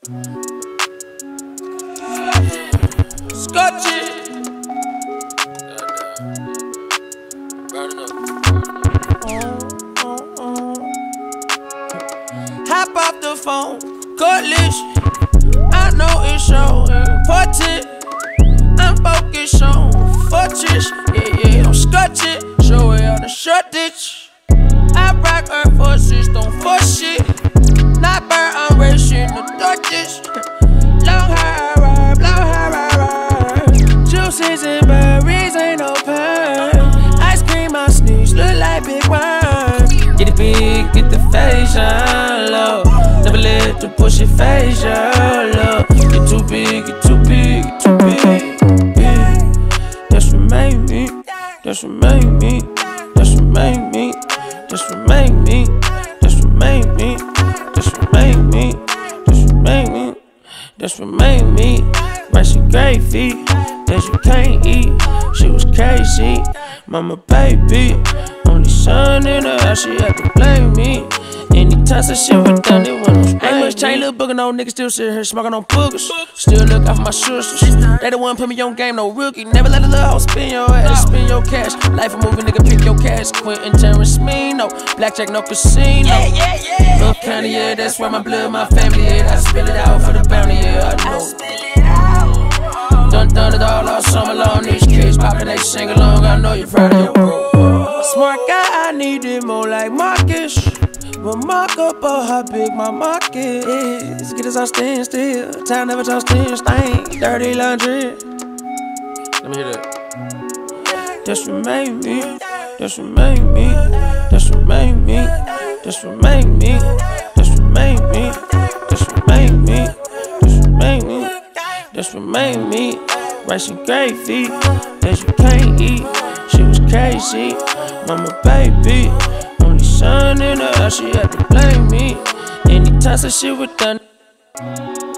Scotch it. Hop off the phone, cutlass. I know it's on. Portrait, I'm focused on fortress. Yeah, I'm scotching. Show it on the shortage. I rock Earth forces, don't force shit. Not burn, I'm racing the torches. Long hair, ride. Juices and berries, ain't no perm. Ice cream, I sneeze, look like big wine. Get it big, get the fashion low. Never let the push it facial low. Get too big, get too big, get too big. Yeah. That's what made me. That's what made me. That's what made me. That's what made me. That's what made me. That's what made me. That's what made me. That's what made me. Racing gravy that you can't eat. She was crazy, mama baby. Only son in her house, she had to blame me. Anytime some shit was done, it wasn't no. Ain't much chain, little booger, no nigga still sitting here smoking on boogers. Still look out for my sisters. They the one put me on game, no rookie. Never let a little hoe spin your ass, spin your cash. Life a movie, nigga, pick your cash. Quentin Tarantino, blackjack, no casino. Love County, yeah, that's where my blood, my family is. I spill it out for the bounty, yeah, I know. Done it all summer long. These kids poppin', they sing along. I know you're proud of your bro. Smart guy, I need it more like Marcus. Remarkable how big my market is. Get us all stand still. Time never talk still, stain. Dirty laundry. Let me hear that. That's what made me. That's what made me. That's what made me. That's what made me. That's what made me. That's what made me. That's what made me. That's what made me. Racing gravy that you can't eat. She was crazy, mama baby. Only son in her house, she had to blame me. Anytime some shit was done.